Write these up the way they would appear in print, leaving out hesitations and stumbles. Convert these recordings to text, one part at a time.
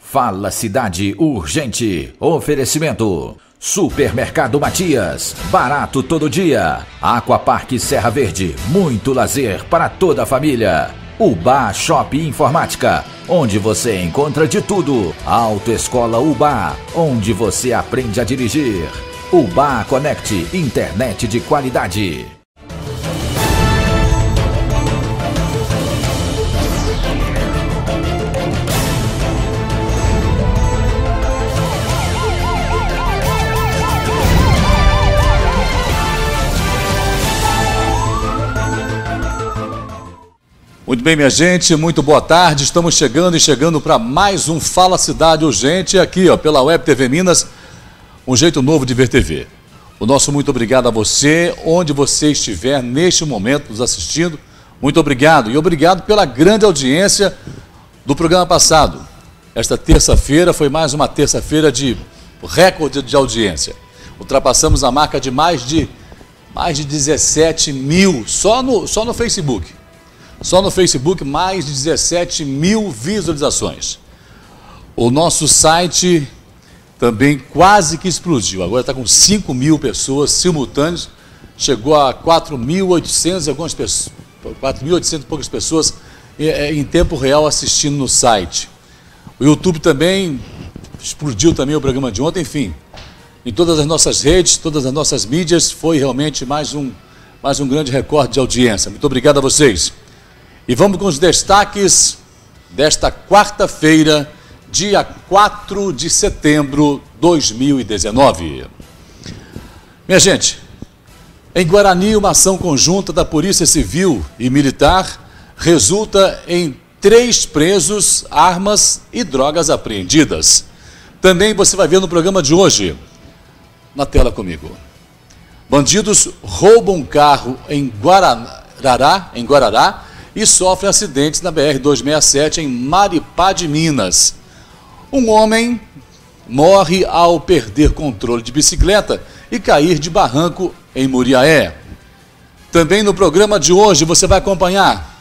Fala Cidade Urgente. Oferecimento: Supermercado Matias, barato todo dia. Aquapark Serra Verde, muito lazer para toda a família. UBA Shop Informática, onde você encontra de tudo. Autoescola UBA, onde você aprende a dirigir. UBA Connect, internet de qualidade. Muito bem, minha gente, muito boa tarde. Estamos chegando para mais um Fala Cidade Urgente aqui, pela Web TV Minas, um jeito novo de ver TV. O nosso muito obrigado a você, onde você estiver neste momento nos assistindo. Muito obrigado e obrigado pela grande audiência do programa passado. Esta terça-feira foi mais uma terça-feira de recorde de audiência. Ultrapassamos a marca de mais de 17 mil só no Facebook. Só no Facebook, mais de 17 mil visualizações. O nosso site também quase que explodiu. Agora está com 5 mil pessoas simultâneas. Chegou a 4.800 e poucas pessoas em tempo real assistindo no site. O YouTube também explodiu também o programa de ontem. Enfim, em todas as nossas redes, todas as nossas mídias, foi realmente mais um grande recorde de audiência. Muito obrigado a vocês. E vamos com os destaques desta quarta-feira, dia 4 de setembro de 2019. Minha gente, em Guarani, uma ação conjunta da Polícia Civil e Militar resulta em 3 presos, armas e drogas apreendidas. Também você vai ver no programa de hoje, na tela comigo. Bandidos roubam carro em Guarará, e sofre acidentes na BR-267 em Maripá de Minas. Um homem morre ao perder controle de bicicleta e cair de barranco em Muriaé. Também no programa de hoje você vai acompanhar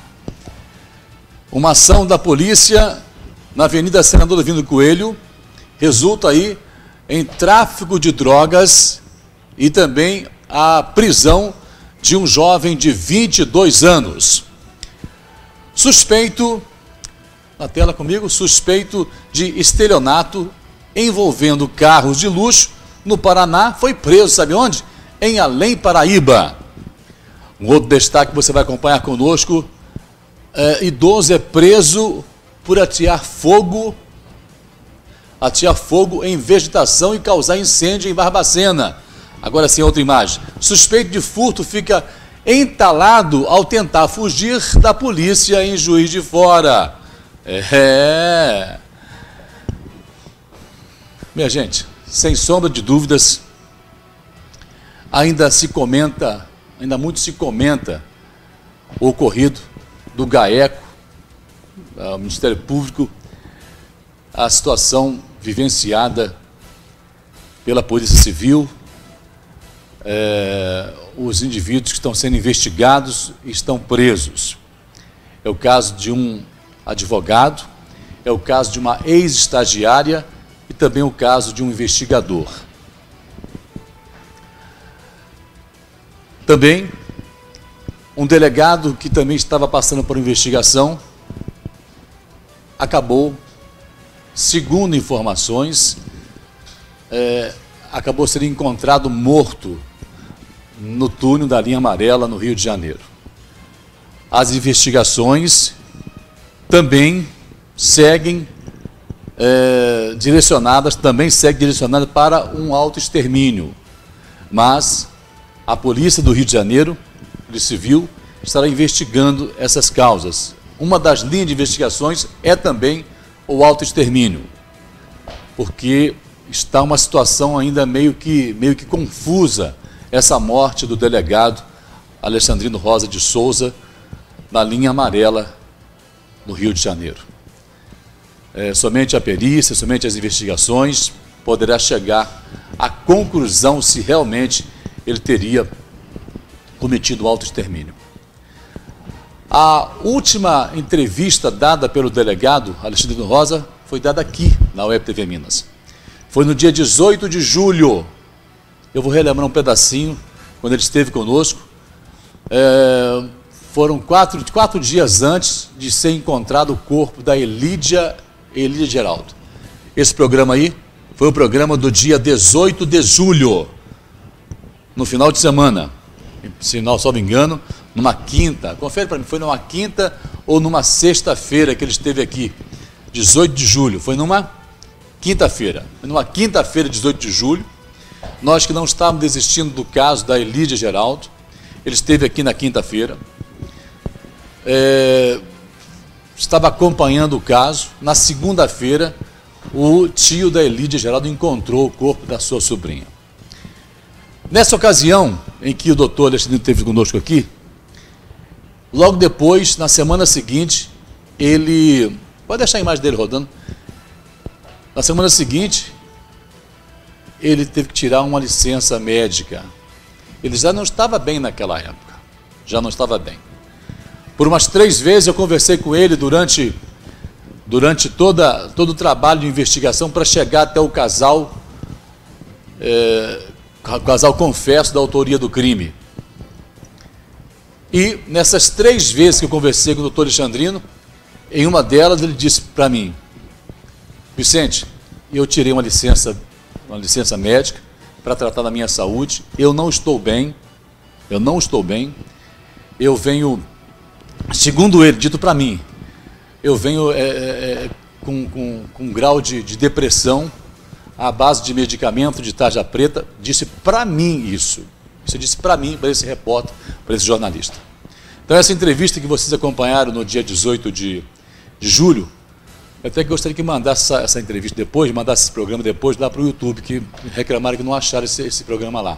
uma ação da polícia na Avenida Senador Divino Coelho, resulta aí em tráfico de drogas e também a prisão de um jovem de 22 anos. Suspeito, na tela comigo, suspeito de estelionato envolvendo carros de luxo no Paraná, foi preso, sabe onde? Em Além Paraíba. Um outro destaque que você vai acompanhar conosco, idoso é preso por atear fogo em vegetação e causar incêndio em Barbacena. Agora sim, outra imagem. Suspeito de furto fica entalado ao tentar fugir da polícia em Juiz de Fora. Minha gente, sem sombra de dúvidas, ainda muito se comenta o ocorrido do GAECO, o Ministério Público, a situação vivenciada pela Polícia Civil, os indivíduos que estão sendo investigados estão presos. É o caso de um advogado, é o caso de uma ex-estagiária e também o caso de um investigador. Também um delegado que também estava passando por investigação acabou, segundo informações, acabou sendo encontrado morto no túnel da linha amarela no Rio de Janeiro. As investigações também seguem direcionadas para um autoextermínio, mas a Polícia do Rio de Janeiro, Polícia Civil, estará investigando essas causas. Uma das linhas de investigações é também o autoextermínio, porque está uma situação ainda meio que confusa essa morte do delegado Alexandrino Rosa de Souza na linha amarela no Rio de Janeiro. Somente a perícia, somente as investigações poderá chegar à conclusão se realmente ele teria cometido autoextermínio. A última entrevista dada pelo delegado Alexandrino Rosa foi dada aqui, na Web TV Minas. Foi no dia 18 de julho. Eu vou relembrar um pedacinho, quando ele esteve conosco. Foram quatro dias antes de ser encontrado o corpo da Elídia Geraldo. Esse programa aí foi o programa do dia 18 de julho, no final de semana, se não me engano, numa quinta. Confere para mim, foi numa quinta ou numa sexta-feira que ele esteve aqui. 18 de julho, foi numa quinta-feira. Foi numa quinta-feira, 18 de julho. Nós que não estávamos desistindo do caso da Elídia Geraldo, ele esteve aqui na quinta-feira. Estava acompanhando o caso. Na segunda-feira, o tio da Elídia Geraldo encontrou o corpo da sua sobrinha. Nessa ocasião em que o doutor Alexandrino esteve conosco aqui, logo depois, na semana seguinte, ele... Pode deixar a imagem dele rodando. Na semana seguinte, ele teve que tirar uma licença médica. Ele já não estava bem naquela época. Já não estava bem. Por umas 3 vezes eu conversei com ele durante todo o trabalho de investigação para chegar até o casal confesso da autoria do crime. E nessas 3 vezes que eu conversei com o doutor Alexandrino, em uma delas ele disse para mim: Vicente, eu tirei uma licença médica para tratar da minha saúde, eu não estou bem, eu venho, segundo ele, dito para mim, eu venho com um grau de depressão, à base de medicamento, de tarja preta. Disse para mim isso disse para mim, para esse repórter, para esse jornalista. Então essa entrevista que vocês acompanharam no dia 18 de julho, eu até gostaria que mandasse essa entrevista depois, mandasse esse programa depois lá para o YouTube, que reclamaram que não acharam esse programa lá.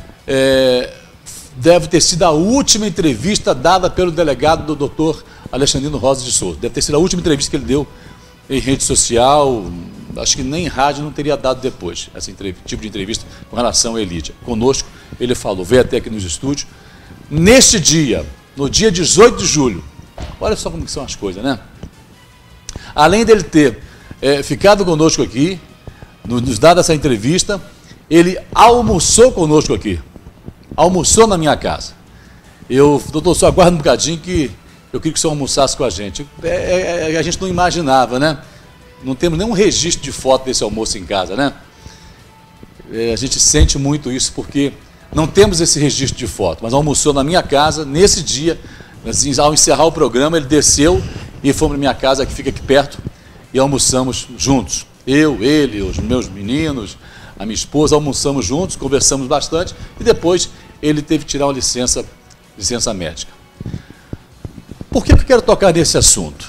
Deve ter sido a última entrevista dada pelo delegado do doutor Alexandrino Rosa de Souza. Deve ter sido a última entrevista que ele deu em rede social, acho que nem em rádio não teria dado depois, esse tipo de entrevista com relação a Elídia. Conosco, ele falou, veio até aqui nos estúdios. Neste dia, no dia 18 de julho, olha só como que são as coisas, né? Além dele ter ficado conosco aqui, nos dado essa entrevista, ele almoçou conosco aqui. Almoçou na minha casa. Doutor, só aguarda um bocadinho que eu queria que o senhor almoçasse com a gente. A gente não imaginava, né? Não temos nenhum registro de foto desse almoço em casa, né? A gente sente muito isso porque não temos esse registro de foto, mas almoçou na minha casa nesse dia. Assim, ao encerrar o programa, ele desceu e fomos na minha casa, que fica aqui perto, e almoçamos juntos. Eu, ele, os meus meninos, a minha esposa, almoçamos juntos, conversamos bastante, e depois ele teve que tirar uma licença médica. Por que eu quero tocar nesse assunto?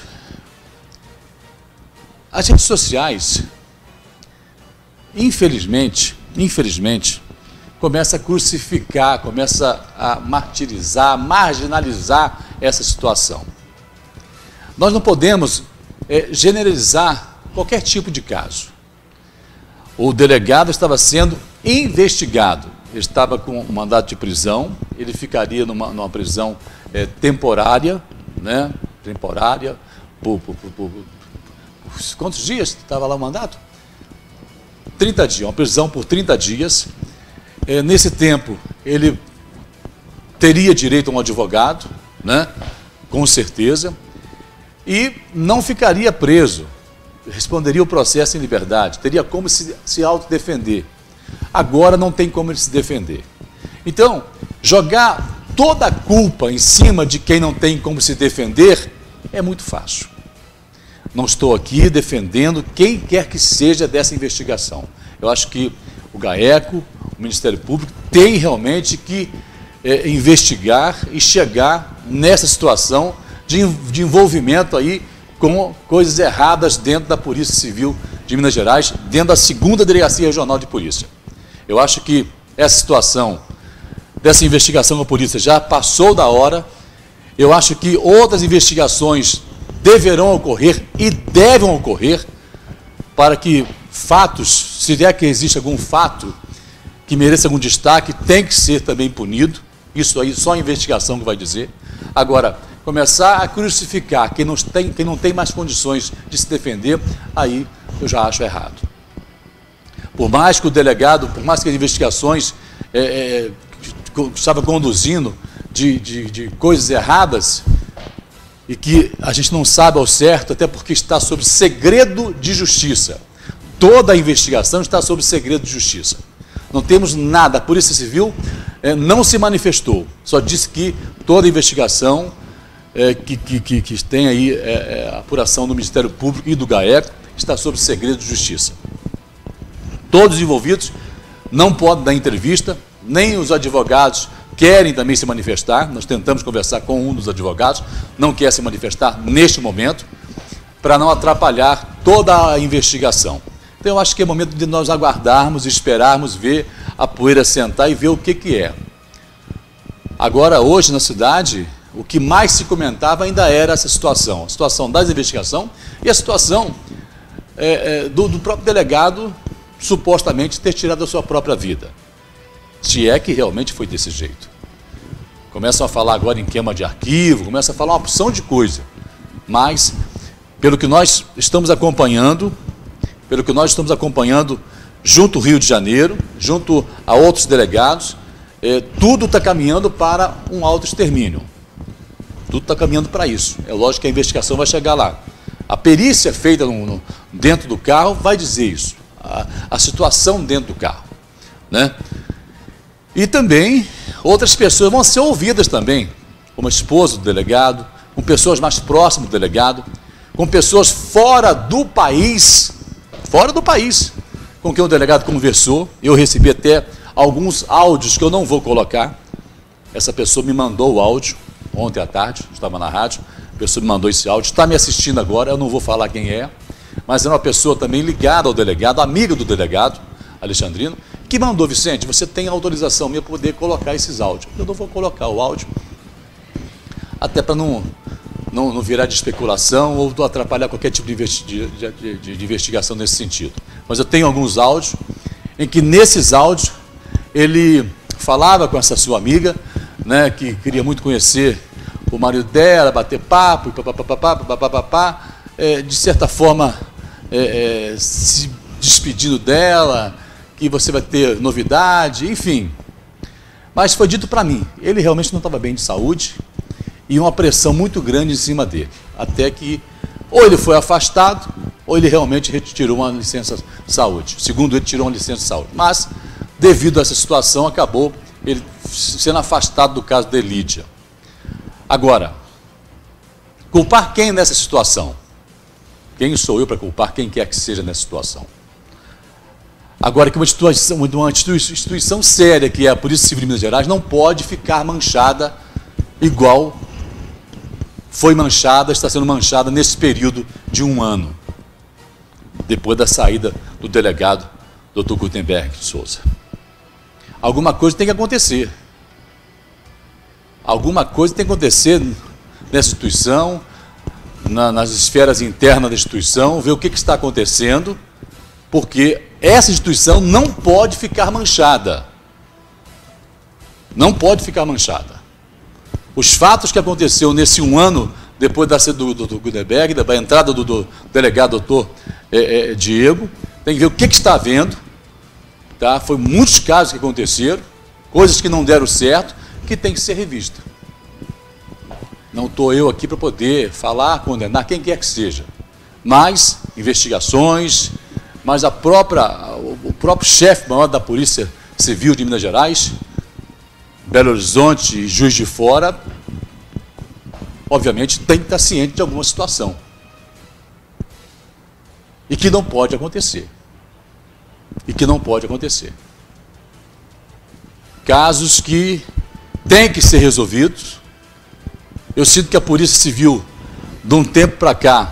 As redes sociais, infelizmente, começa a crucificar, começa a martirizar, a marginalizar essa situação. Nós não podemos generalizar qualquer tipo de caso. O delegado estava sendo investigado, ele estava com um mandato de prisão, ele ficaria numa prisão temporária, né? Temporária, por quantos dias estava lá o mandato? 30 dias, uma prisão por 30 dias. Nesse tempo, ele teria direito a um advogado, né? Com certeza, e não ficaria preso, responderia o processo em liberdade, teria como se autodefender. Agora não tem como ele se defender. Então, jogar toda a culpa em cima de quem não tem como se defender é muito fácil. Não estou aqui defendendo quem quer que seja dessa investigação. Eu acho que o GAECO, o Ministério Público, tem realmente que investigar e chegar nessa situação de envolvimento aí com coisas erradas dentro da Polícia Civil de Minas Gerais, dentro da 2ª Delegacia Regional de Polícia. Eu acho que essa situação dessa investigação com a polícia já passou da hora. Eu acho que outras investigações deverão ocorrer e devem ocorrer para que fatos, se é que existe algum fato que mereça algum destaque, tem que ser também punido. Isso aí só a investigação que vai dizer. Agora, começar a crucificar quem não tem mais condições de se defender, aí eu já acho errado. Por mais que o delegado, por mais que as investigações estava conduzindo de coisas erradas, e que a gente não sabe ao certo, até porque está sob segredo de justiça. Toda a investigação está sob segredo de justiça. Não temos nada, a Polícia Civil não se manifestou, só disse que toda a investigação que tem aí a apuração do Ministério Público e do GAECO está sob segredo de justiça. Todos os envolvidos não podem dar entrevista, nem os advogados querem também se manifestar. Nós tentamos conversar com um dos advogados, não quer se manifestar neste momento, para não atrapalhar toda a investigação. Então eu acho que é momento de nós aguardarmos, esperarmos, ver a poeira sentar e ver o que é. Agora, hoje na cidade, o que mais se comentava ainda era essa situação, a situação da investigação e a situação do próprio delegado supostamente ter tirado a sua própria vida. Se é que realmente foi desse jeito. Começam a falar agora em queima de arquivo, começam a falar uma opção de coisa. Mas, pelo que nós estamos acompanhando, junto ao Rio de Janeiro, junto a outros delegados, tudo está caminhando para um autoextermínio. Tudo está caminhando para isso. É lógico que a investigação vai chegar lá. A perícia feita dentro do carro vai dizer isso. A situação dentro do carro, né? E também outras pessoas vão ser ouvidas também, como a esposa do delegado, com pessoas mais próximas do delegado, com pessoas fora do país, com quem o delegado conversou. Eu recebi até alguns áudios que eu não vou colocar. Essa pessoa me mandou o áudio ontem à tarde, estava na rádio, a pessoa me mandou esse áudio, está me assistindo agora, eu não vou falar quem é, mas é uma pessoa também ligada ao delegado, amiga do delegado, Alexandrino, que mandou: Vicente, você tem autorização minha para poder colocar esses áudios. Eu não vou colocar o áudio, até para não virar de especulação ou atrapalhar qualquer tipo de investigação nesse sentido. Mas eu tenho alguns áudios, em que nesses áudios ele falava com essa sua amiga, né, que queria muito conhecer o marido dela, bater papo, de certa forma se despedindo dela, que você vai ter novidade, enfim. Mas foi dito para mim, ele realmente não estava bem de saúde e uma pressão muito grande em cima dele, até que ou ele foi afastado ou ele realmente retirou uma licença de saúde. Segundo ele, tirou uma licença de saúde, mas devido a essa situação acabou ele sendo afastado do caso de Lídia. Agora, culpar quem nessa situação? Quem sou eu para culpar quem quer que seja nessa situação? Agora, que uma instituição séria, que é a Polícia Civil de Minas Gerais, não pode ficar manchada igual foi manchada, está sendo manchada nesse período de 1 ano, depois da saída do delegado Dr. Gutenberg de Souza. Alguma coisa tem que acontecer. Alguma coisa tem que acontecer nessa instituição, nas esferas internas da instituição, ver o que está acontecendo, porque essa instituição não pode ficar manchada. Não pode ficar manchada. Os fatos que aconteceu nesse 1 ano, depois da saída do Gutenberg, da entrada do delegado doutor Diego, tem que ver o que está havendo. Tá? Foi muitos casos que aconteceram, coisas que não deram certo, que tem que ser revista. Não estou eu aqui para poder falar, condenar quem quer que seja, mas investigações, mas o próprio chefe maior da Polícia Civil de Minas Gerais, Belo Horizonte e Juiz de Fora, obviamente tem que estar ciente de alguma situação e que não pode acontecer. Casos que têm que ser resolvidos. Eu sinto que a Polícia Civil, de um tempo para cá,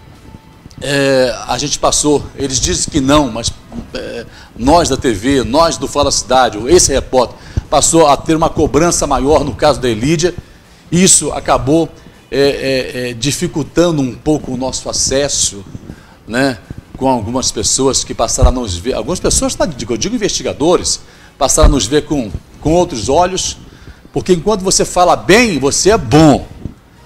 a gente passou, eles dizem que não, mas nós da TV, nós do Fala Cidade, esse repórter, passou a ter uma cobrança maior no caso da Lídia. Isso acabou dificultando um pouco o nosso acesso, né, com algumas pessoas que passaram a nos ver, algumas pessoas, eu digo investigadores, passaram a nos ver com outros olhos, porque enquanto você fala bem, você é bom.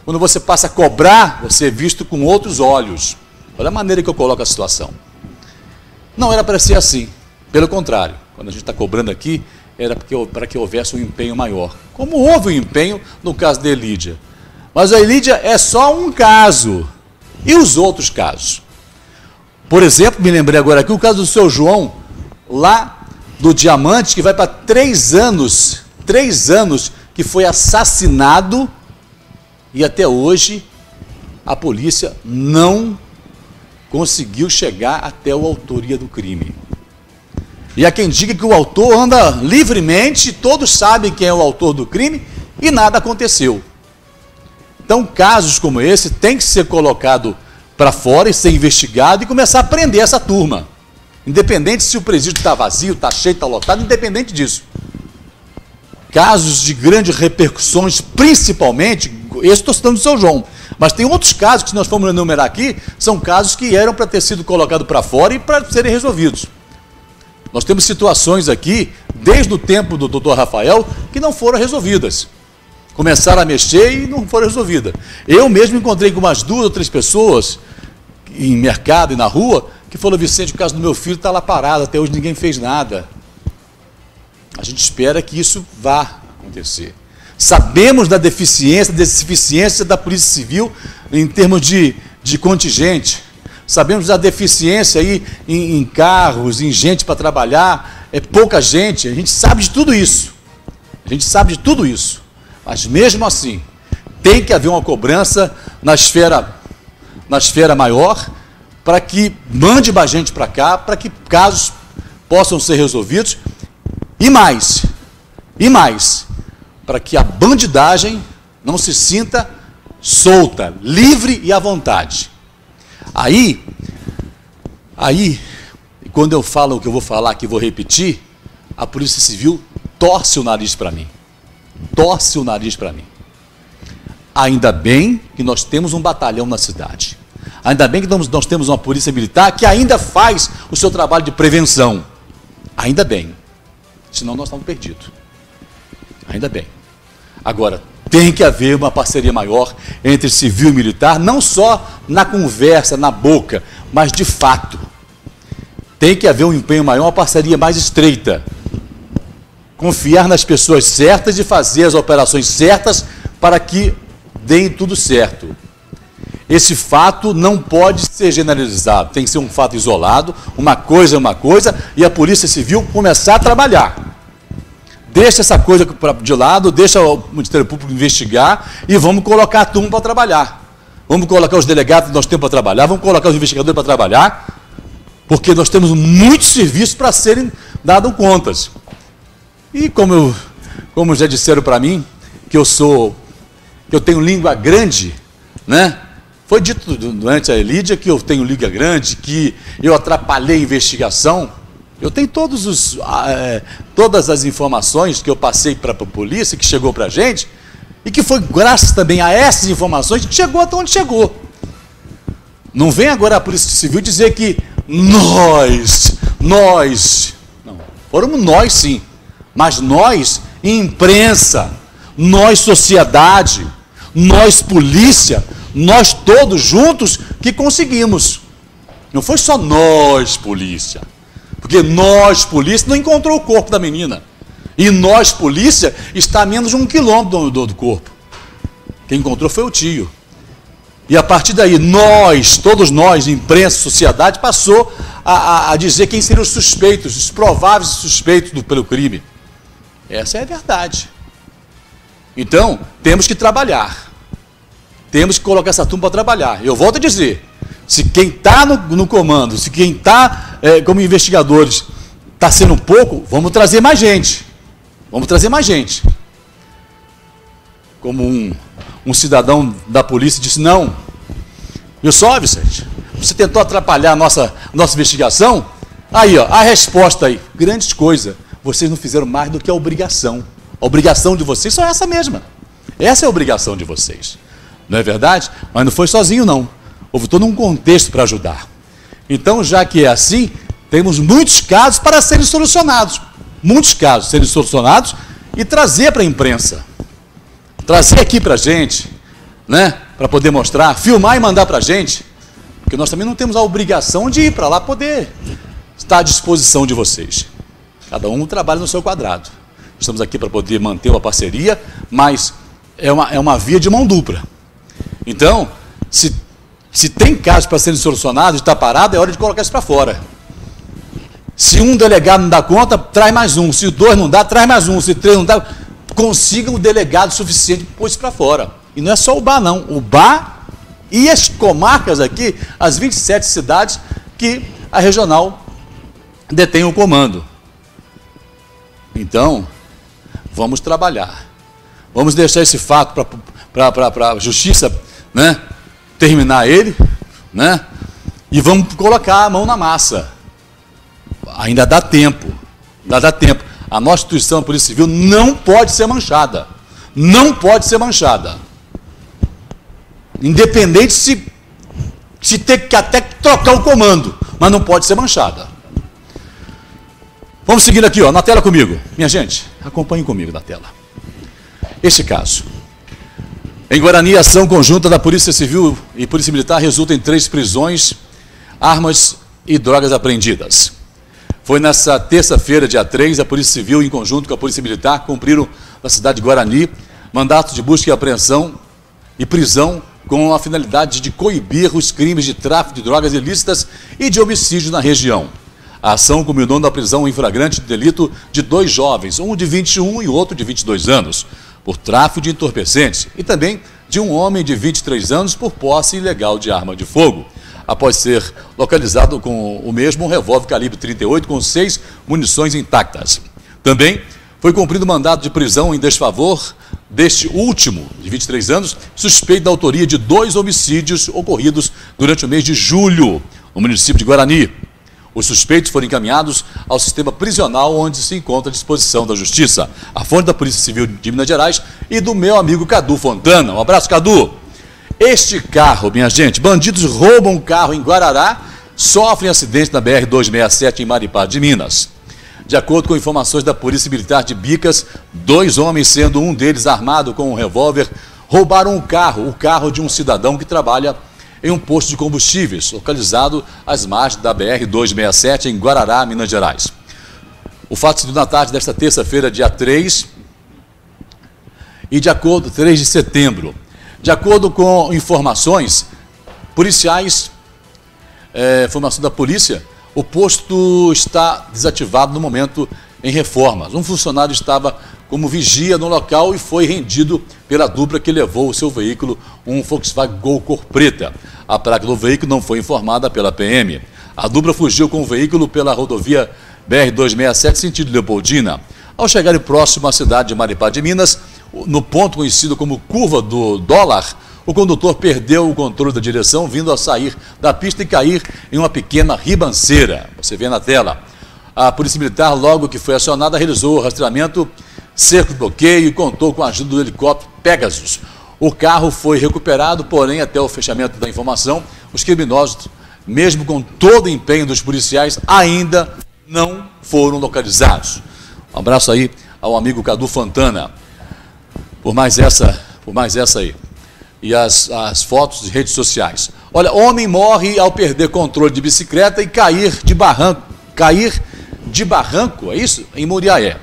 Quando você passa a cobrar, você é visto com outros olhos. Olha a maneira que eu coloco a situação. Não era para ser assim. Pelo contrário, quando a gente está cobrando aqui, era para que houvesse um empenho maior. Como houve um empenho no caso da Elídia. Mas a Elídia é só um caso. E os outros casos? Por exemplo, me lembrei agora aqui, o caso do seu João, lá do Diamante, que vai para 3 anos que foi assassinado e até hoje a polícia não conseguiu chegar até a autoria do crime. E há quem diga que o autor anda livremente, todos sabem quem é o autor do crime e nada aconteceu. Então, casos como esse têm que ser colocados para fora e ser investigado e começar a prender essa turma. Independente se o presídio está vazio, está cheio, está lotado, independente disso. Casos de grandes repercussões, principalmente, esse estou citando do seu João, mas tem outros casos que, se nós formos enumerar aqui, são casos que eram para ter sido colocados para fora e para serem resolvidos. Nós temos situações aqui, desde o tempo do doutor Rafael, que não foram resolvidas. Começaram a mexer e não foram resolvidas. Eu mesmo encontrei com umas 2 ou 3 pessoas, em mercado e na rua, que falou: Vicente, o caso do meu filho está lá parado, até hoje ninguém fez nada. A gente espera que isso vá acontecer. Sabemos da deficiência da Polícia Civil em termos de contingente. Sabemos da deficiência aí em carros, em gente para trabalhar, é pouca gente, a gente sabe de tudo isso. Mas mesmo assim, tem que haver uma cobrança na esfera maior, para que mande mais gente para cá, para que casos possam ser resolvidos, e mais, para que a bandidagem não se sinta solta, livre e à vontade. Aí, quando eu falo o que eu vou falar aqui, vou repetir, a Polícia Civil torce o nariz para mim. Ainda bem que nós temos um batalhão na cidade. Ainda bem que nós temos uma polícia militar que ainda faz o seu trabalho de prevenção. Ainda bem. Senão nós estamos perdidos. Ainda bem. Agora, tem que haver uma parceria maior entre civil e militar, não só na conversa, na boca, mas de fato. Tem que haver um empenho maior, uma parceria mais estreita. Confiar nas pessoas certas e fazer as operações certas para que deem tudo certo. Esse fato não pode ser generalizado, tem que ser um fato isolado, uma coisa, e a Polícia Civil começar a trabalhar. Deixa essa coisa de lado, deixa o Ministério Público investigar e vamos colocar a turma para trabalhar. Vamos colocar os delegados que nós temos para trabalhar, vamos colocar os investigadores para trabalhar, porque nós temos muitos serviços para serem dados contas. E como já disseram para mim, que eu tenho língua grande, né? Foi dito durante a Elídia que eu tenho língua grande, que eu atrapalhei a investigação. Eu tenho todas as informações que eu passei para a polícia, que chegou para a gente, e que foi graças também a essas informações que chegou até onde chegou. Não vem agora a Polícia Civil dizer que nós, não, foram nós sim, mas nós, imprensa, nós, sociedade, nós, polícia, nós todos juntos que conseguimos. Não foi só nós, polícia. Porque nós, polícia, não encontrou o corpo da menina. E nós, polícia, está a menos de 1 quilômetro do corpo. Quem encontrou foi o tio. E a partir daí, todos nós, imprensa, sociedade, passou a dizer quem seriam os suspeitos, os prováveis suspeitos pelo crime. Essa é a verdade. Então, temos que trabalhar. Temos que colocar essa turma para trabalhar. Eu volto a dizer, se quem está no comando, se quem está como investigadores está sendo pouco, vamos trazer mais gente. Como um cidadão da polícia disse, não, viu só, Vicente, você tentou atrapalhar a nossa investigação? Aí, ó, a resposta aí, grandes coisas, vocês não fizeram mais do que a obrigação. A obrigação de vocês só é essa mesma. Essa é a obrigação de vocês. Não é verdade? Mas não foi sozinho, não. Houve todo um contexto para ajudar. Então, já que é assim, temos muitos casos para serem solucionados. Muitos casos serem solucionados e trazer para a imprensa. Trazer aqui para a gente. né? Para poder mostrar, filmar e mandar para a gente, porque nós também não temos a obrigação de ir para lá poder estar à disposição de vocês. Cada um trabalha no seu quadrado. Estamos aqui para poder manter uma parceria, mas é uma via de mão dupla. Então, se tem casos para serem solucionados e está parado, é hora de colocar isso para fora. Se um delegado não dá conta, traz mais um. Se dois não dá, traz mais um. Se três não dá, consiga um delegado suficiente para pôr isso para fora. E não é só o BAR, não. O BAR e as comarcas aqui, as 27 cidades que a regional detém o comando. Então, vamos trabalhar. Vamos deixar esse fato para a justiça, né, terminar ele, né, e vamos colocar a mão na massa. Ainda dá tempo. Ainda dá tempo. A nossa instituição, a Polícia Civil, não pode ser manchada. Não pode ser manchada. Independente se ter que até trocar o comando, mas não pode ser manchada. Vamos seguindo aqui, ó, na tela comigo. Minha gente, acompanhem comigo na tela. Este caso. Em Guarani, a ação conjunta da Polícia Civil e Polícia Militar resulta em 3 prisões, armas e drogas apreendidas. Foi nessa terça-feira, dia 3, a Polícia Civil, em conjunto com a Polícia Militar, cumpriram na cidade de Guarani mandatos de busca e apreensão e prisão com a finalidade de coibir os crimes de tráfico de drogas ilícitas e de homicídio na região. A ação culminou na prisão em flagrante de delito de 2 jovens, um de 21 e outro de 22 anos, por tráfico de entorpecentes, e também de um homem de 23 anos por posse ilegal de arma de fogo, após ser localizado com o mesmo revólver calibre 38 com 6 munições intactas. Também foi cumprido mandado de prisão em desfavor deste último, de 23 anos, suspeito da autoria de 2 homicídios ocorridos durante o mês de julho, no município de Guarani. Os suspeitos foram encaminhados ao sistema prisional, onde se encontra à disposição da Justiça. A fonte da Polícia Civil de Minas Gerais e do meu amigo Cadu Fontana. Um abraço, Cadu. Este carro, minha gente, bandidos roubam um carro em Guarará, sofrem acidente na BR-267 em Maripá de Minas. De acordo com informações da Polícia Militar de Bicas, 2 homens, sendo um deles armado com um revólver, roubaram o carro de um cidadão que trabalha em um posto de combustíveis, localizado às margens da BR-267 em Guarará, Minas Gerais. O fato se deu na tarde desta terça-feira, dia 3 de setembro. De acordo com informações policiais, informação da polícia, o posto está desativado no momento em reformas. Um funcionário estava como vigia no local e foi rendido pela dupla que levou o seu veículo, um Volkswagen Gol cor preta. A placa do veículo não foi informada pela PM. A dupla fugiu com o veículo pela rodovia BR-267, sentido Leopoldina. Ao chegarem próximo à cidade de Maripá de Minas, no ponto conhecido como Curva do Dólar, o condutor perdeu o controle da direção, vindo a sair da pista e cair em uma pequena ribanceira. Você vê na tela. A Polícia Militar, logo que foi acionada, realizou o rastreamento, cerco de bloqueio e contou com a ajuda do helicóptero Pegasus. O carro foi recuperado, porém, até o fechamento da informação, os criminosos, mesmo com todo o empenho dos policiais, ainda não foram localizados. Um abraço aí ao amigo Cadu Fontana, por mais essa aí. E as fotos de redes sociais. Olha, homem morre ao perder controle de bicicleta e cair de barranco, é isso? Em Muriaé.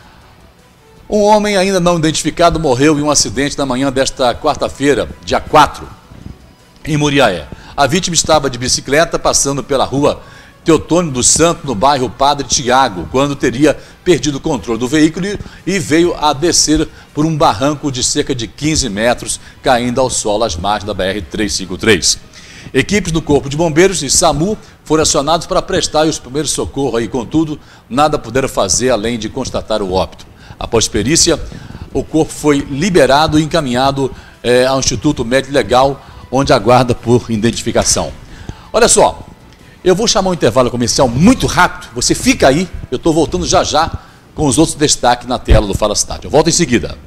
Um homem ainda não identificado morreu em um acidente na manhã desta quarta-feira, dia 4, em Muriaé. A vítima estava de bicicleta passando pela rua Teotônio dos Santos, no bairro Padre Tiago, quando teria perdido o controle do veículo e veio a descer por um barranco de cerca de 15 metros, caindo ao solo às margens da BR-353. Equipes do Corpo de Bombeiros e SAMU foram acionados para prestar os primeiros socorros e, contudo, nada puderam fazer além de constatar o óbito. Após perícia, o corpo foi liberado e encaminhado ao Instituto Médico Legal, onde aguarda por identificação. Olha só, eu vou chamar um intervalo comercial muito rápido, você fica aí, eu estou voltando já já com os outros destaques na tela do Fala Cidade. Eu volto em seguida.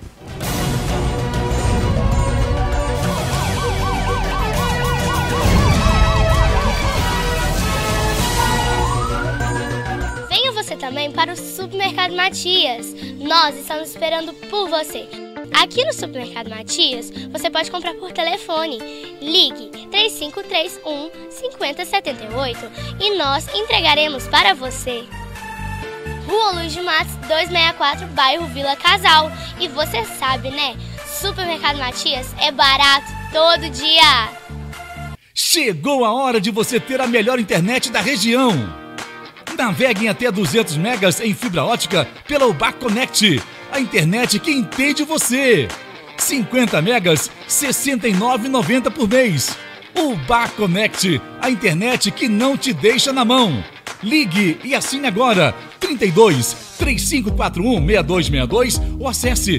Venha você também para o Supermercado Matias. Nós estamos esperando por você. Aqui no Supermercado Matias, você pode comprar por telefone. Ligue 3531 5078 e nós entregaremos para você. Rua Luiz de Matos, 264, bairro Vila Casal. E você sabe, né? Supermercado Matias é barato todo dia. Chegou a hora de você ter a melhor internet da região. Navegue em até 200 megas em fibra ótica pela UBA Connect, a internet que entende você. 50 megas, R$ 69,90 por mês. UBA Connect, a internet que não te deixa na mão. Ligue e assine agora, 32 3541 6262 ou acesse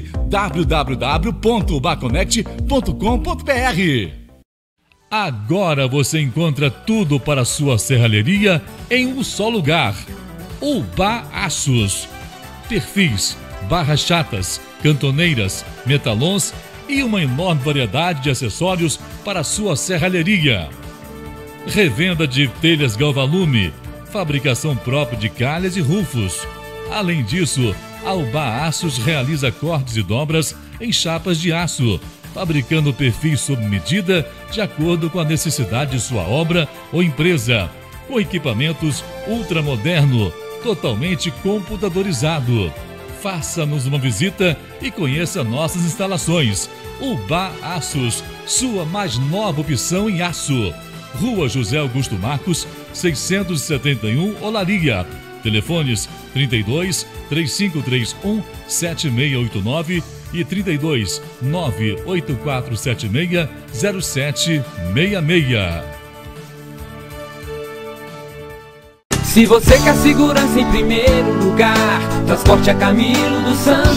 www.ubaconnect.com.br. Agora você encontra tudo para sua serralheria em um só lugar. UBA Aços. Perfis, barras chatas, cantoneiras, metalons e uma enorme variedade de acessórios para sua serralheria. Revenda de telhas Galvalume, fabricação própria de calhas e rufos. Além disso, a UBA Aços realiza cortes e dobras em chapas de aço, fabricando perfis sob medida de acordo com a necessidade de sua obra ou empresa, com equipamentos ultramoderno, totalmente computadorizado. Faça-nos uma visita e conheça nossas instalações. UBA Aços, sua mais nova opção em aço. Rua José Augusto Marcos, 671, Olaria. Telefones 32 3531 7689 e 32 98476 0766. Se você quer segurança em primeiro lugar, transporte a Camilo dos Santos.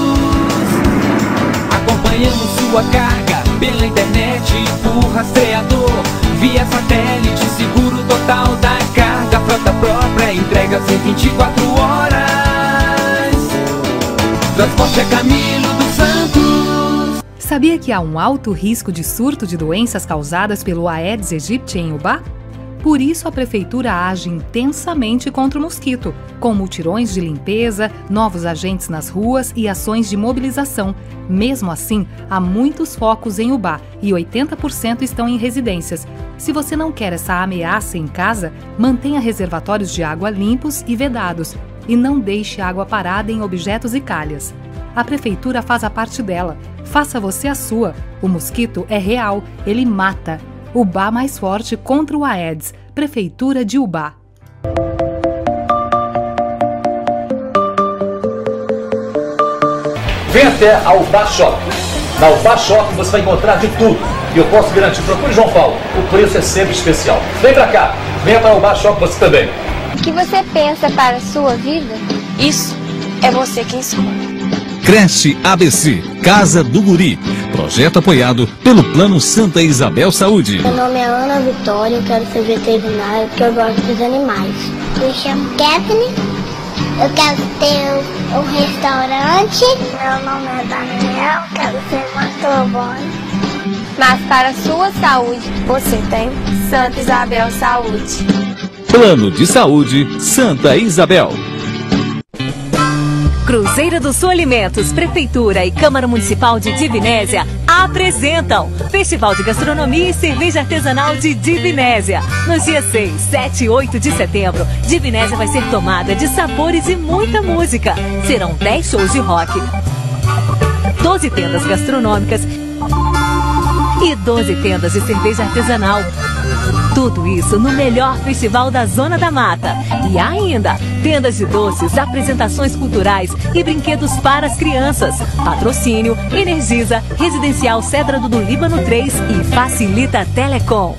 Acompanhamos sua carga pela internet, por rastreador, via satélite, seguro total da carga, frota própria, entregas em 24 horas. Transporte a Camilo dos Santos. Sabia que há um alto risco de surto de doenças causadas pelo Aedes aegypti em UBA? Por isso, a Prefeitura age intensamente contra o mosquito, com mutirões de limpeza, novos agentes nas ruas e ações de mobilização. Mesmo assim, há muitos focos em UBA e 80% estão em residências. Se você não quer essa ameaça em casa, mantenha reservatórios de água limpos e vedados. E não deixe água parada em objetos e calhas. A Prefeitura faz a parte dela. Faça você a sua. O mosquito é real, ele mata. UBA mais forte contra o Aedes. Prefeitura de UBA. Vem até a UBA Shop. Na UBA Shop você vai encontrar de tudo. E eu posso garantir, procure João Paulo, o preço é sempre especial. Vem pra cá, venha para a UBA Shop você também. O que você pensa para a sua vida? Isso é você quem escolhe. Creche ABC, Casa do Guri. Projeto apoiado pelo Plano Santa Isabel Saúde. Meu nome é Ana Vitória, eu quero ser veterinária porque eu gosto dos animais. Me chamo Kathleen, eu quero ter um restaurante. Meu nome é Daniel, eu quero ser motoboy. Mas para a sua saúde, você tem Santa Isabel Saúde. Plano de Saúde Santa Isabel. Cruzeiro do Sul Alimentos, Prefeitura e Câmara Municipal de Divinésia apresentam Festival de Gastronomia e Cerveja Artesanal de Divinésia. Nos dias 6, 7 e 8 de setembro, Divinésia vai ser tomada de sabores e muita música. Serão 10 shows de rock, 12 tendas gastronômicas e 12 tendas de cerveja artesanal. Tudo isso no melhor festival da Zona da Mata. E ainda, tendas de doces, apresentações culturais e brinquedos para as crianças. Patrocínio, Energisa, Residencial Cedra do Líbano 3 e Facilita Telecom.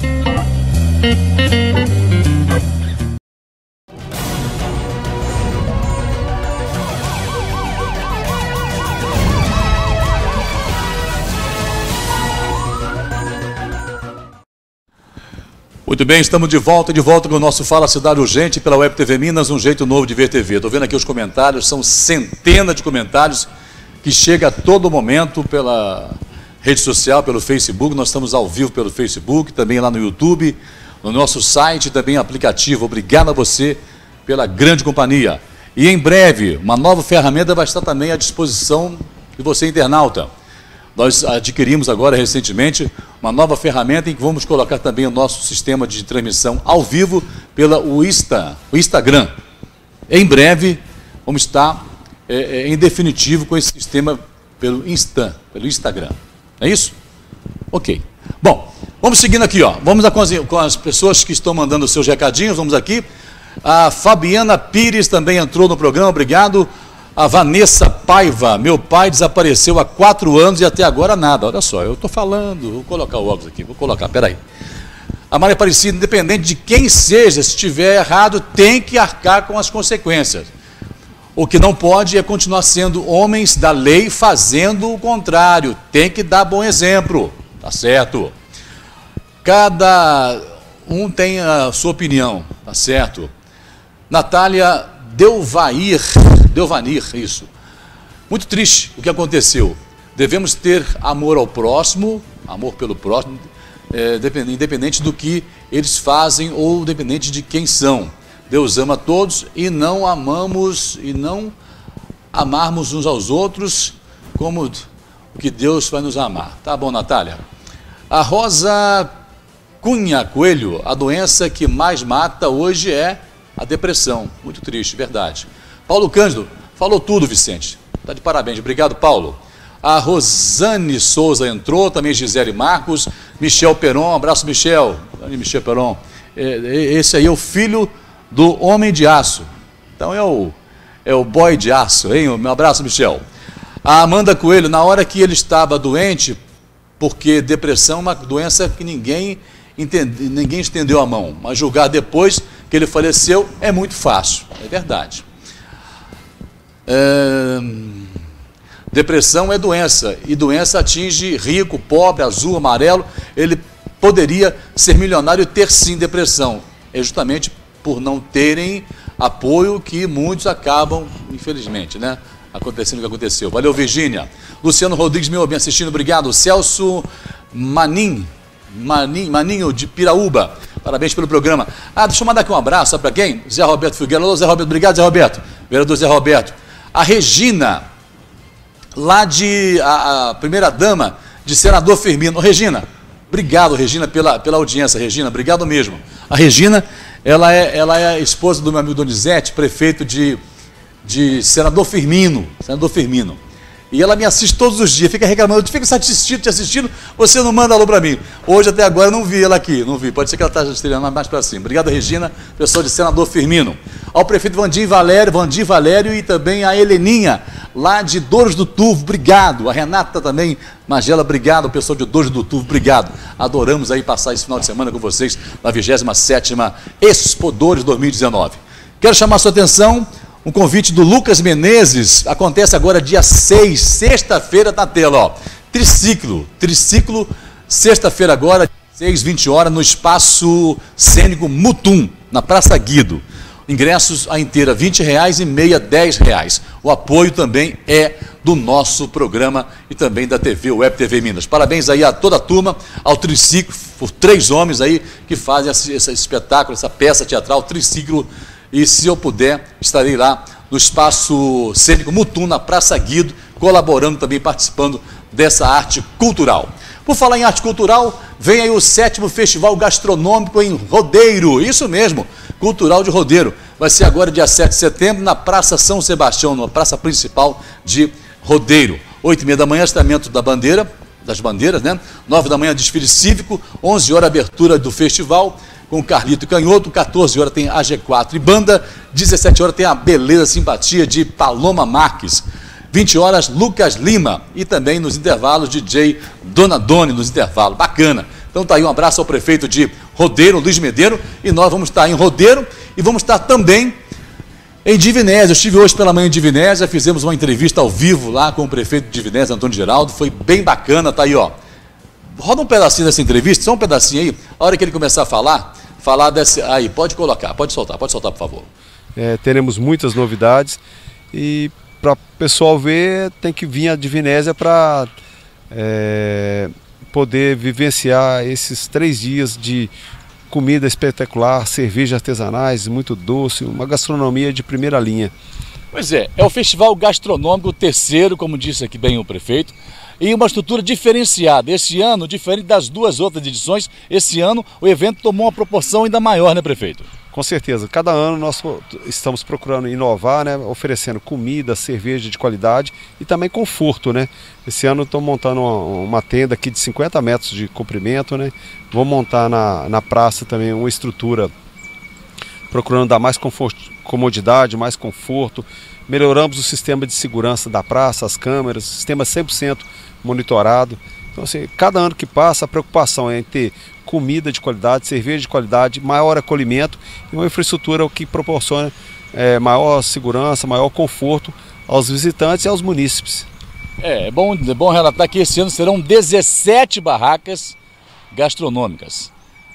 Muito bem, estamos de volta com o nosso Fala Cidade Urgente pela Web TV Minas, um jeito novo de ver TV. Estou vendo aqui os comentários, são centenas de comentários que chegam a todo momento pela rede social, pelo Facebook. Nós estamos ao vivo pelo Facebook, também lá no YouTube, no nosso site, também aplicativo. Obrigado a você pela grande companhia. E em breve, uma nova ferramenta vai estar também à disposição de você, internauta. Nós adquirimos agora recentemente uma nova ferramenta em que vamos colocar também o nosso sistema de transmissão ao vivo pelo Instagram. Em breve vamos estar em definitivo com esse sistema pelo Instagram. É isso? Ok. Bom, vamos seguindo aqui, ó. Vamos com as pessoas que estão mandando os seus recadinhos. Vamos aqui. A Fabiana Pires também entrou no programa, obrigado. A Vanessa Paiva, meu pai desapareceu há 4 anos e até agora nada. Olha só, eu estou falando, vou colocar o óculos aqui, peraí. A Maria Aparecida, independente de quem seja, se estiver errado, tem que arcar com as consequências. O que não pode é continuar sendo homens da lei fazendo o contrário. Tem que dar bom exemplo, tá certo? Cada um tem a sua opinião, tá certo? Natália Delvanir, isso. Muito triste o que aconteceu. Devemos ter amor ao próximo, amor pelo próximo, independente do que eles fazem ou independente de quem são. Deus ama todos e não amarmos uns aos outros como o que Deus vai nos amar. Tá bom, Natália? A Rosa Cunha Coelho, a doença que mais mata hoje é a depressão. Muito triste, verdade. Paulo Cândido, falou tudo, Vicente. Está de parabéns. Obrigado, Paulo. A Rosane Souza entrou, também Gisele Marcos, Michel Peron, abraço, Michel. Michel Peron. Esse aí é o filho do Homem de Aço. Então é o boy de aço, hein? Um abraço, Michel. A Amanda Coelho, na hora que ele estava doente, porque depressão é uma doença que ninguém estendeu a mão, mas julgar depois que ele faleceu é muito fácil, é verdade. Depressão é doença, e doença atinge rico, pobre, azul, amarelo. Ele poderia ser milionário e ter sim depressão, é justamente por não terem apoio que muitos acabam, infelizmente, né? Acontecendo o que aconteceu. Valeu, Virgínia. Luciano Rodrigues, meu bem assistindo, obrigado. Celso Maninho de Piraúba, parabéns pelo programa. Deixa eu mandar aqui um abraço, sabe para quem? Zé Roberto Figueiredo. Alô, Zé Roberto, obrigado, Zé Roberto. Vereador Zé Roberto. A Regina, lá a primeira dama de Senador Firmino. Regina, obrigado, Regina, pela audiência. Regina, obrigado mesmo. A Regina, ela é a esposa do meu amigo Donizete, prefeito de Senador Firmino. E ela me assiste todos os dias, fica reclamando, eu fico te assistindo, você não manda alô para mim. Hoje até agora eu não vi ela aqui, não vi. Pode ser que ela esteja estreando mais para cima. Obrigado, Regina, pessoal de Senador Firmino. Ao prefeito Vandir Valério e também a Heleninha, lá de Douros do Turvo, obrigado. A Renata também, Magela, obrigado. O pessoal de Douros do Turvo, obrigado. Adoramos aí passar esse final de semana com vocês na 27ª Expo Douros 2019. Quero chamar a sua atenção. Um convite do Lucas Menezes, acontece agora dia 6, sexta-feira, na tela, ó. Triciclo, sexta-feira agora, 6, 20 horas, no Espaço Cênico Mutum, na Praça Guido. Ingressos a inteira R$20 e meia R$10. O apoio também é do nosso programa e também da TV, Web TV Minas. Parabéns aí a toda a turma, ao Triciclo, por 3 homens aí que fazem esse espetáculo, essa peça teatral, Triciclo. E se eu puder, estarei lá no Espaço Cênico Mutum, na Praça Guido, colaborando também, participando dessa arte cultural. Por falar em arte cultural, vem aí o 7º Festival Gastronômico em Rodeiro, isso mesmo, Cultural de Rodeiro. Vai ser agora dia 7 de setembro, na Praça São Sebastião, na praça principal de Rodeiro. 8h30 da manhã, estamento das bandeiras, né? 9 da manhã, desfile cívico, 11 horas, abertura do festival, com Carlito Canhoto, 14 horas tem a G4 e banda, 17 horas tem a Beleza Simpatia de Paloma Marques, 20 horas Lucas Lima e também nos intervalos DJ Dona Doni nos intervalos, bacana. Então tá aí um abraço ao prefeito de Rodeiro, Luiz Medeiro, e nós vamos estar em Rodeiro e vamos estar também em Divinésia. Eu estive hoje pela manhã em Divinésia, fizemos uma entrevista ao vivo lá com o prefeito de Divinésia, Antônio Geraldo, foi bem bacana, tá aí ó. Roda um pedacinho dessa entrevista, só um pedacinho aí, a hora que ele começar a falar desse... Aí, pode colocar, pode soltar, por favor. Teremos muitas novidades e para o pessoal ver, tem que vir a Divinésia para poder vivenciar esses 3 dias de comida espetacular, cervejas artesanais, muito doce, uma gastronomia de primeira linha. Pois é o festival gastronômico terceiro, como disse aqui bem o prefeito, e uma estrutura diferenciada. Esse ano, diferente das duas outras edições, esse ano o evento tomou uma proporção ainda maior, né, prefeito? Com certeza, cada ano nós estamos procurando inovar, né, oferecendo comida, cerveja de qualidade e também conforto, né? Esse ano estou montando uma tenda aqui de 50 metros de comprimento, né? Vou montar na praça também uma estrutura procurando dar mais comodidade, mais conforto. Melhoramos o sistema de segurança da praça, as câmeras, sistema 100% monitorado. Então, assim, cada ano que passa, a preocupação é em ter comida de qualidade, cerveja de qualidade, maior acolhimento e uma infraestrutura que proporciona maior segurança, maior conforto aos visitantes e aos munícipes. É bom relatar que esse ano serão 17 barracas gastronômicas.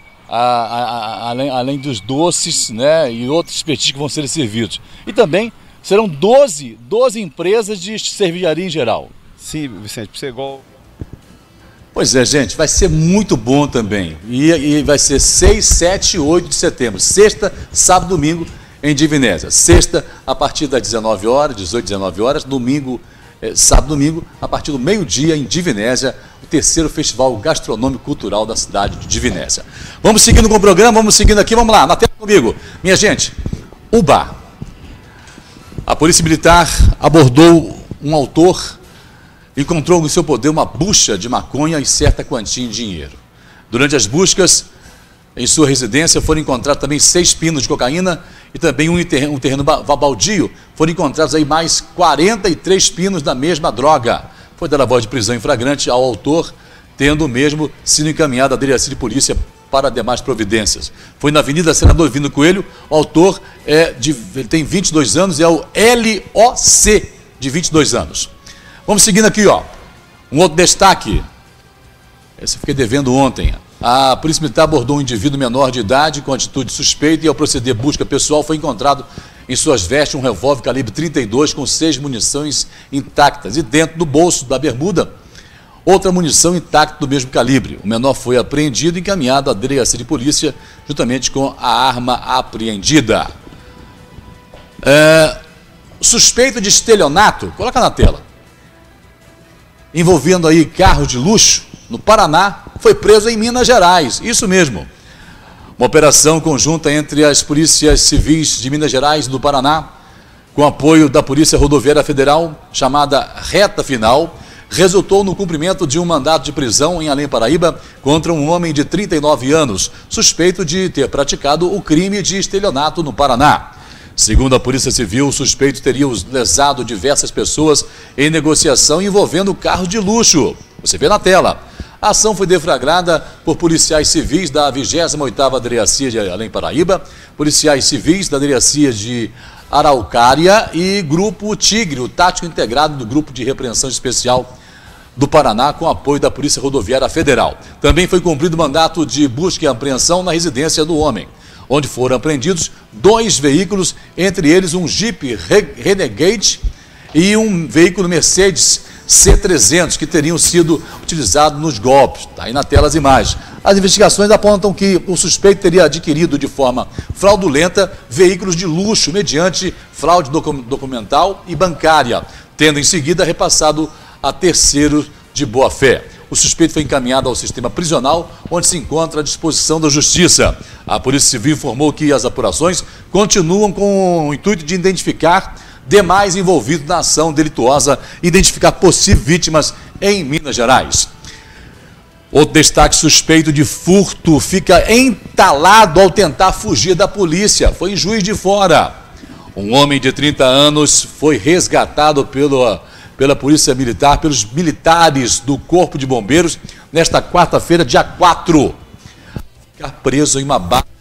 Além dos doces, né, e outros petiscos que vão ser servidos. E também serão 12 empresas de cervejaria em geral. Sim, Vicente, para ser igual... Pois é, gente, vai ser muito bom também. E vai ser 6, 7 e 8 de setembro. Sexta, sábado, domingo em Divinésia. Sexta, a partir das 19 horas, 18, 19 horas. Domingo, sábado, domingo, a partir do meio-dia em Divinésia, o terceiro festival gastronômico cultural da cidade de Divinésia. Vamos seguindo com o programa, vamos seguindo aqui, vamos lá, na tela comigo. Minha gente, o bar. A Polícia Militar abordou um autor, encontrou em seu poder uma bucha de maconha e certa quantia em dinheiro. Durante as buscas, em sua residência, foram encontrados também 6 pinos de cocaína e também um terreno baldio. Foram encontrados aí mais 43 pinos da mesma droga. Foi dada voz de prisão em flagrante ao autor, tendo mesmo sido encaminhado à delegacia de polícia para demais providências. Foi na Avenida Senador Vino Coelho. O autor ele tem 22 anos e é o LOC, de 22 anos. Vamos seguindo aqui, ó. Um outro destaque. Esse eu fiquei devendo ontem. A Polícia Militar abordou um indivíduo menor de idade com atitude suspeita e, ao proceder busca pessoal, foi encontrado em suas vestes um revólver calibre 32 com 6 munições intactas e dentro do bolso da bermuda outra munição intacta do mesmo calibre. O menor foi apreendido e encaminhado à delegacia de polícia juntamente com a arma apreendida. Suspeito de estelionato, coloca na tela, envolvendo aí carros de luxo no Paraná, foi preso em Minas Gerais. Isso mesmo. Uma operação conjunta entre as polícias civis de Minas Gerais e do Paraná, com apoio da Polícia Rodoviária Federal, chamada Reta Final, resultou no cumprimento de um mandado de prisão em Além Paraíba contra um homem de 39 anos, suspeito de ter praticado o crime de estelionato no Paraná. Segundo a Polícia Civil, o suspeito teria lesado diversas pessoas em negociação envolvendo carros de luxo. Você vê na tela. A ação foi deflagrada por policiais civis da 28ª Delegacia de Além Paraíba, policiais civis da Delegacia de Araucária e Grupo Tigre, o tático integrado do Grupo de Repreensão Especial do Paraná, com apoio da Polícia Rodoviária Federal. Também foi cumprido mandato de busca e apreensão na residência do homem, onde foram apreendidos 2 veículos, entre eles um Jeep Renegade e um veículo Mercedes C300, que teriam sido utilizados nos golpes. Está aí na tela as imagens. As investigações apontam que o suspeito teria adquirido de forma fraudulenta veículos de luxo mediante fraude documental e bancária, tendo em seguida repassado a terceiros de boa-fé. O suspeito foi encaminhado ao sistema prisional, onde se encontra à disposição da Justiça. A Polícia Civil informou que as apurações continuam com o intuito de identificar demais envolvidos na ação delituosa e identificar possíveis vítimas em Minas Gerais. Outro destaque: suspeito de furto fica entalado ao tentar fugir da polícia. Foi em Juiz de Fora. Um homem de 30 anos foi resgatado pela Polícia Militar, pelos militares do Corpo de Bombeiros, nesta quarta-feira, dia 4. Ficar preso em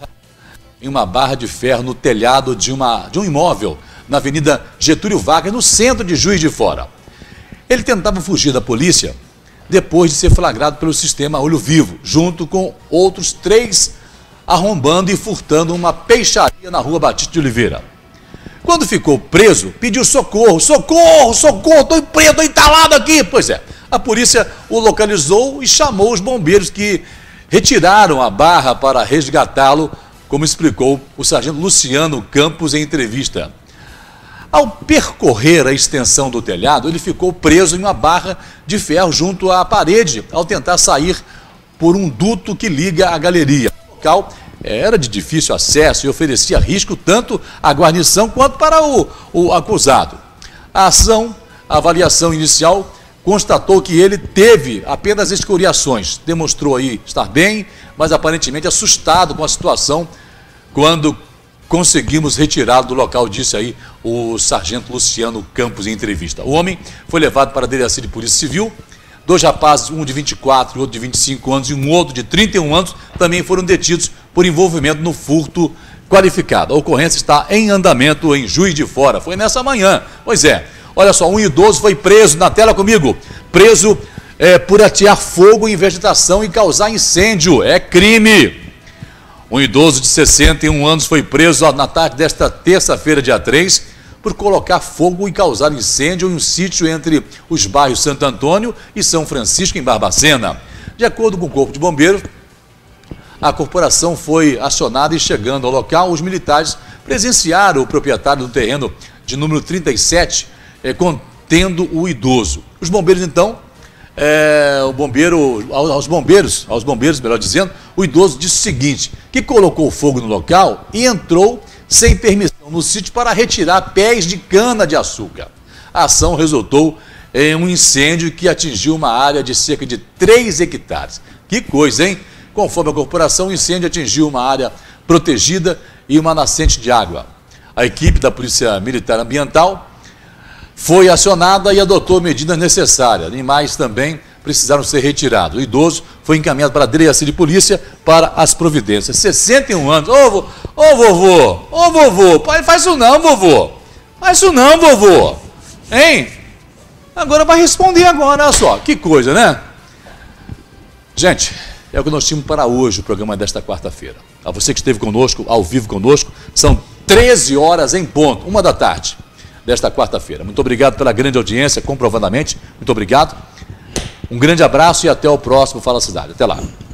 uma barra de ferro no telhado de um imóvel na Avenida Getúlio Vargas, no centro de Juiz de Fora. Ele tentava fugir da polícia depois de ser flagrado pelo sistema Olho Vivo, junto com outros 3 arrombando e furtando uma peixaria na Rua Batista de Oliveira. Quando ficou preso, pediu socorro. Socorro, socorro, estou preso, estou entalado aqui. Pois é, a polícia o localizou e chamou os bombeiros, que retiraram a barra para resgatá-lo, como explicou o sargento Luciano Campos em entrevista. Ao percorrer a extensão do telhado, ele ficou preso em uma barra de ferro junto à parede ao tentar sair por um duto que liga a galeria. O local era de difícil acesso e oferecia risco tanto à guarnição quanto para o acusado. A avaliação inicial constatou que ele teve apenas escoriações, demonstrou aí estar bem, mas aparentemente assustado com a situação quando conseguimos retirá-lo do local, disse aí o sargento Luciano Campos em entrevista. O homem foi levado para a delegacia de polícia civil. 2 rapazes, um de 24 e outro de 25 anos e um outro de 31 anos, também foram detidos por envolvimento no furto qualificado. A ocorrência está em andamento em Juiz de Fora. Foi nessa manhã. Pois é, olha só, um idoso foi preso, na tela comigo, preso por atear fogo em vegetação e causar incêndio. É crime. Um idoso de 61 anos foi preso na tarde desta terça-feira, dia 3, por colocar fogo e causar incêndio em um sítio entre os bairros Santo Antônio e São Francisco, em Barbacena. De acordo com o Corpo de Bombeiros, a corporação foi acionada e, chegando ao local, os militares presenciaram o proprietário do terreno de número 37, contendo o idoso. Os bombeiros, então, aos bombeiros, melhor dizendo, o idoso disse o seguinte, que colocou fogo no local e entrou sem permissão no sítio para retirar pés de cana-de-açúcar. A ação resultou em um incêndio que atingiu uma área de cerca de 3 hectares. Que coisa, hein? Conforme a corporação, o incêndio atingiu uma área protegida e uma nascente de água. A equipe da Polícia Militar Ambiental foi acionada e adotou medidas necessárias. Animais também precisaram ser retirados. O idoso foi encaminhado para a delegacia de polícia para as providências. 61 anos. Ô vovô, pai, faz isso não, vovô. Faz isso não, vovô. Hein? Agora vai responder agora, olha só. Que coisa, né? Gente, é o que nós tínhamos para hoje, o programa desta quarta-feira. A você que esteve conosco, ao vivo conosco, são 13 horas em ponto, 1 da tarde desta quarta-feira. Muito obrigado pela grande audiência, comprovadamente. Muito obrigado. Um grande abraço e até o próximo Fala Cidade. Até lá.